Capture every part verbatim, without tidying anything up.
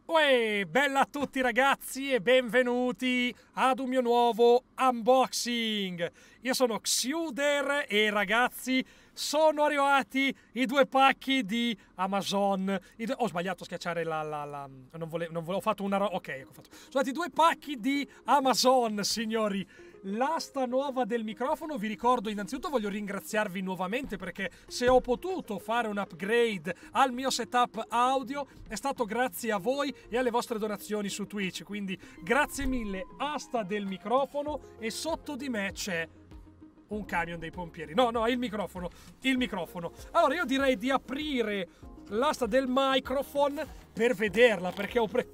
Uè, bella a tutti ragazzi e benvenuti ad un mio nuovo unboxing. Io sono Xuder e ragazzi sono arrivati i due pacchi di Amazon. I due... Ho sbagliato a schiacciare la... la, la... Non, volevo, non volevo, ho fatto una... Ok, ho fatto. Sono stati due pacchi di Amazon, signori. L'asta nuova del microfono, vi ricordo innanzitutto voglio ringraziarvi nuovamente perché se ho potuto fare un upgrade al mio setup audio è stato grazie a voi e alle vostre donazioni su Twitch, quindi grazie mille asta del microfono. E sotto di me c'è un camion dei pompieri, no no il microfono, il microfono. Allora io direi di aprire l'asta del microphone per vederla perché ho pre...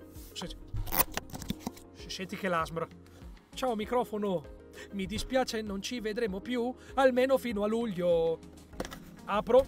Senti che lasmra. Ciao microfono, mi dispiace non ci vedremo più, almeno fino a luglio. Apro.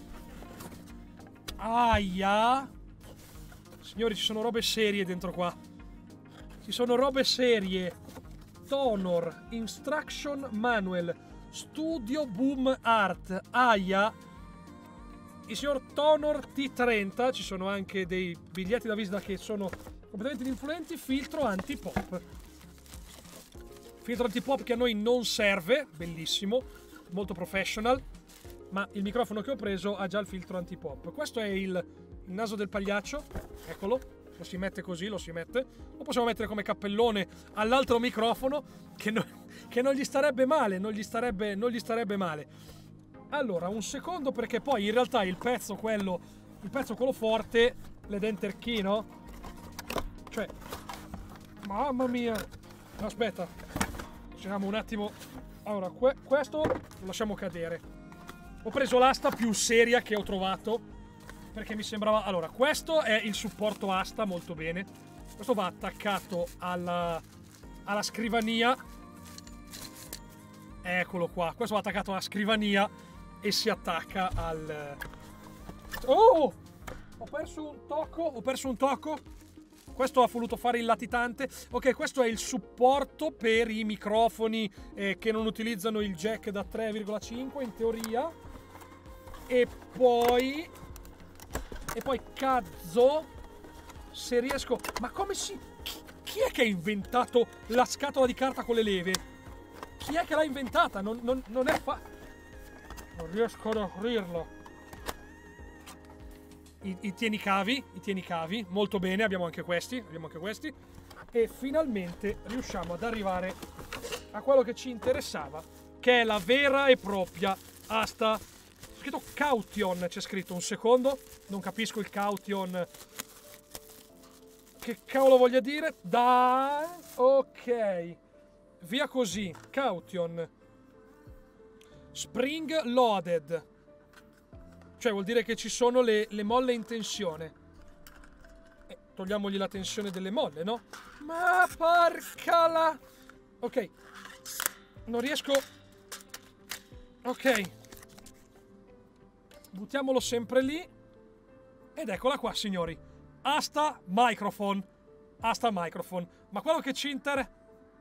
Aia. Signori, ci sono robe serie dentro qua. Ci sono robe serie. Tonor, Instruction Manual, Studio Boom Art. Aia. Il signor Tonor T trenta, ci sono anche dei biglietti da visita che sono completamente influenti. Filtro anti-pop. Filtro anti-pop che a noi non serve, bellissimo, molto professional, ma il microfono che ho preso ha già il filtro anti-pop. Questo è il, il naso del pagliaccio, eccolo, lo si mette così, lo si mette. Lo possiamo mettere come cappellone all'altro microfono, che, no, che non gli starebbe male, non gli starebbe, non gli starebbe male. Allora, un secondo, perché poi in realtà il pezzo, quello, il pezzo quello forte, l'Edenter Key, no? Cioè, mamma mia, aspetta. Facciamo un attimo. Allora, que questo lo lasciamo cadere. Ho preso l'asta più seria che ho trovato perché mi sembrava. Allora, questo è il supporto asta, molto bene. Questo va attaccato alla, alla scrivania. Eccolo qua. Questo va attaccato alla scrivania e si attacca al. Oh! Ho perso un tocco. Ho perso un tocco. Questo ha voluto fare il latitante. Ok, questo è il supporto per i microfoni eh, che non utilizzano il jack da tre virgola cinque in teoria. E poi... E poi cazzo, se riesco... Ma come si... Chi, chi è che ha inventato la scatola di carta con le leve? Chi è che l'ha inventata? Non, non, non è fa... Non riesco ad aprirlo. I, i tienicavi, i tienicavi, molto bene, abbiamo anche questi, abbiamo anche questi. E finalmente riusciamo ad arrivare a quello che ci interessava, che è la vera e propria asta. C'è scritto Caution, c'è scritto, un secondo, non capisco il Caution. Che cavolo voglia dire? Dai, ok. Via così, Caution. Spring loaded. Cioè vuol dire che ci sono le, le molle in tensione. Eh, togliamogli la tensione delle molle, no? Ma porca la... Ok. Non riesco... Ok. Buttiamolo sempre lì. Ed eccola qua, signori. Asta microphone. Asta microphone. Ma quello che ci interessa...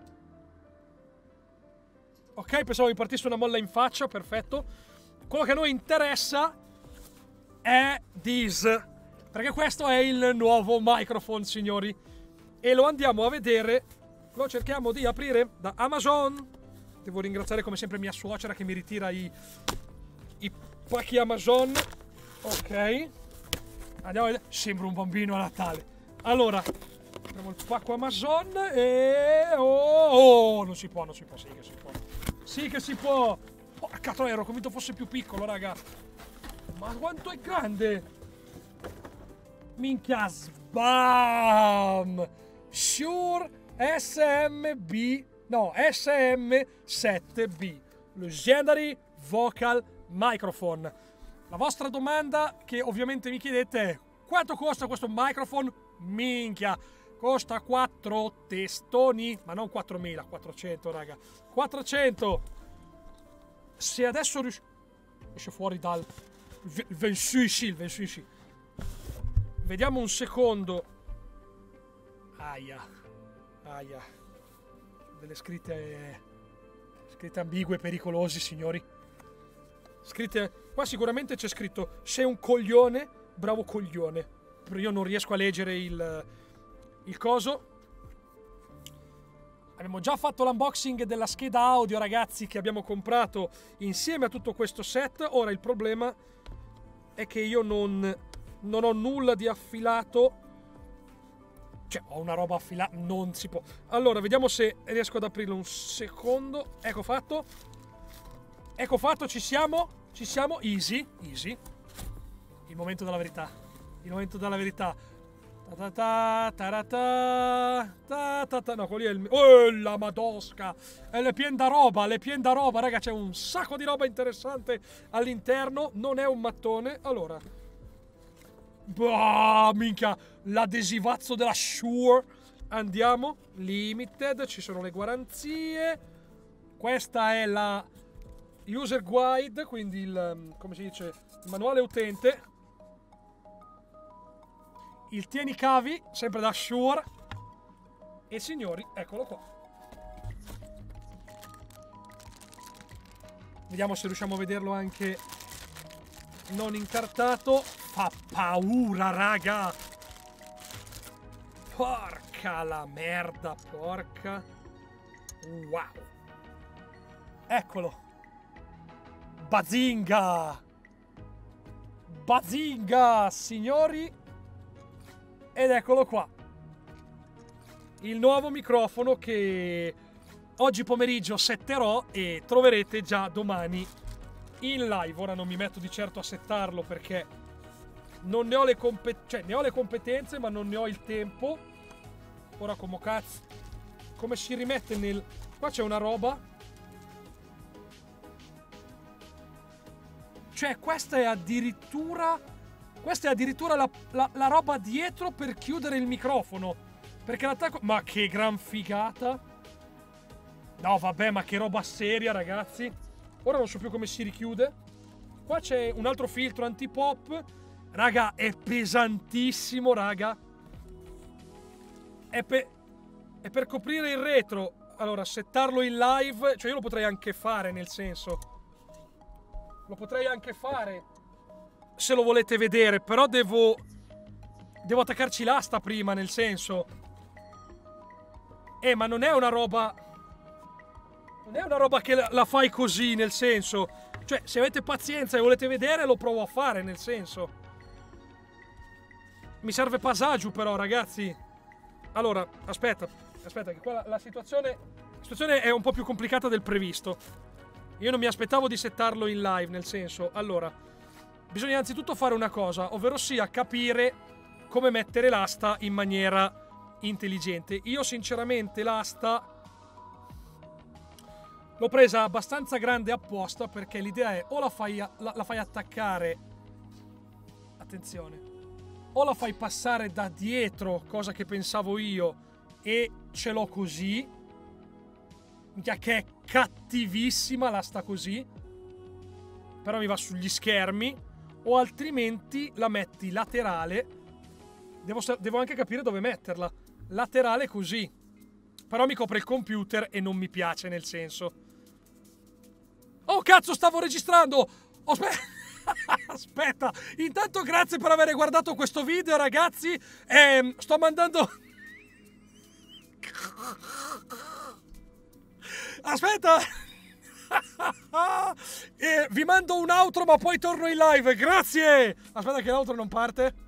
Ok, pensavo mi partisse una molla in faccia, perfetto. Quello che a noi interessa... è this, perché questo è il nuovo microphone, signori, e lo andiamo a vedere. Lo cerchiamo di aprire da Amazon. Devo ringraziare come sempre mia suocera che mi ritira i, i pacchi Amazon. Ok, andiamo a vedere. Sembra un bambino a Natale. Allora apriamo il pacco Amazon e oh, oh non si può, non si può, sì che si può, sì che si può. Porca troia, ero convinto fosse più piccolo, raga. Ma quanto è grande! Minchia, sbam! Shure S M B, no, S M sette B, Legendary Vocal Microphone. La vostra domanda, che ovviamente mi chiedete, è: quanto costa questo microphone? Minchia, costa quattro testoni, ma non quattromila, quattrocento, raga. quattrocento! Se adesso rius- esce fuori dal... Il vensuici, il vensuici. Vediamo un secondo. Aia. Aia. Delle scritte... Scritte ambigue e pericolosi, signori. Scritte... Qua sicuramente c'è scritto: sei un coglione, bravo coglione. Però io non riesco a leggere il... il coso. Abbiamo già fatto l'unboxing della scheda audio, ragazzi, che abbiamo comprato insieme a tutto questo set. Ora il problema è che io non, non ho nulla di affilato. Cioè, ho una roba affilata, non si può. Allora, vediamo se riesco ad aprirlo un secondo. Ecco fatto. Ecco fatto, ci siamo. Ci siamo. Easy, easy. Il momento della verità. Il momento della verità. Ta ta ta ta ta ta ta. No, quello lì è il... Oh, la madosca! È le pien da roba, le pien da roba, raga. C'è un sacco di roba interessante all'interno. Non è un mattone. Allora... Bah, minchia! L'adesivazzo della Shure. Andiamo. Limited, ci sono le garanzie. Questa è la user guide, quindi il... come si dice? Il manuale utente. Il tienicavi, sempre da Shure. E signori, eccolo qua. Vediamo se riusciamo a vederlo anche non incartato. Fa paura, raga. Porca la merda, porca. Wow. Eccolo. Bazinga. Bazinga, signori. Ed eccolo qua, il nuovo microfono che oggi pomeriggio setterò e troverete già domani in live. Ora non mi metto di certo a settarlo perché non ne ho le competenze, cioè ne ho le competenze ma non ne ho il tempo. Ora come cazzo, come si rimette nel... Qua c'è una roba. Cioè questa è addirittura... Questa è addirittura la, la, la roba dietro per chiudere il microfono. Perché l'attacco... Ma che gran figata. No, vabbè, ma che roba seria, ragazzi. Ora non so più come si richiude. Qua c'è un altro filtro anti-pop. Raga, è pesantissimo, raga. È, pe... è per coprire il retro. Allora, settarlo in live... Cioè, io lo potrei anche fare, nel senso... Lo potrei anche fare... Se lo volete vedere, però devo devo attaccarci l'asta prima, nel senso. Eh, ma non è una roba non è una roba che la, la fai così, nel senso. Cioè, se avete pazienza e volete vedere, lo provo a fare, nel senso. Mi serve passaggio però, ragazzi. Allora, aspetta, aspetta che qua la, la situazione la situazione è un po' più complicata del previsto. Io non mi aspettavo di settarlo in live, nel senso. Allora, bisogna anzitutto fare una cosa, ovvero sia capire come mettere l'asta in maniera intelligente. Io sinceramente l'asta l'ho presa abbastanza grande apposta perché l'idea è o la fai, la, la fai attaccare, attenzione, o la fai passare da dietro, cosa che pensavo io, e ce l'ho così, che è cattivissima l'asta così, però mi va sugli schermi. O altrimenti la metti laterale. Devo, devo anche capire dove metterla. Laterale così. Però mi copre il computer e non mi piace, nel senso. Oh cazzo, stavo registrando! Oh, aspe aspetta. Intanto grazie per aver guardato questo video, ragazzi. E sto mandando... Aspetta! E vi mando un outro ma poi torno in live. Grazie. Aspetta che l'outro non parte.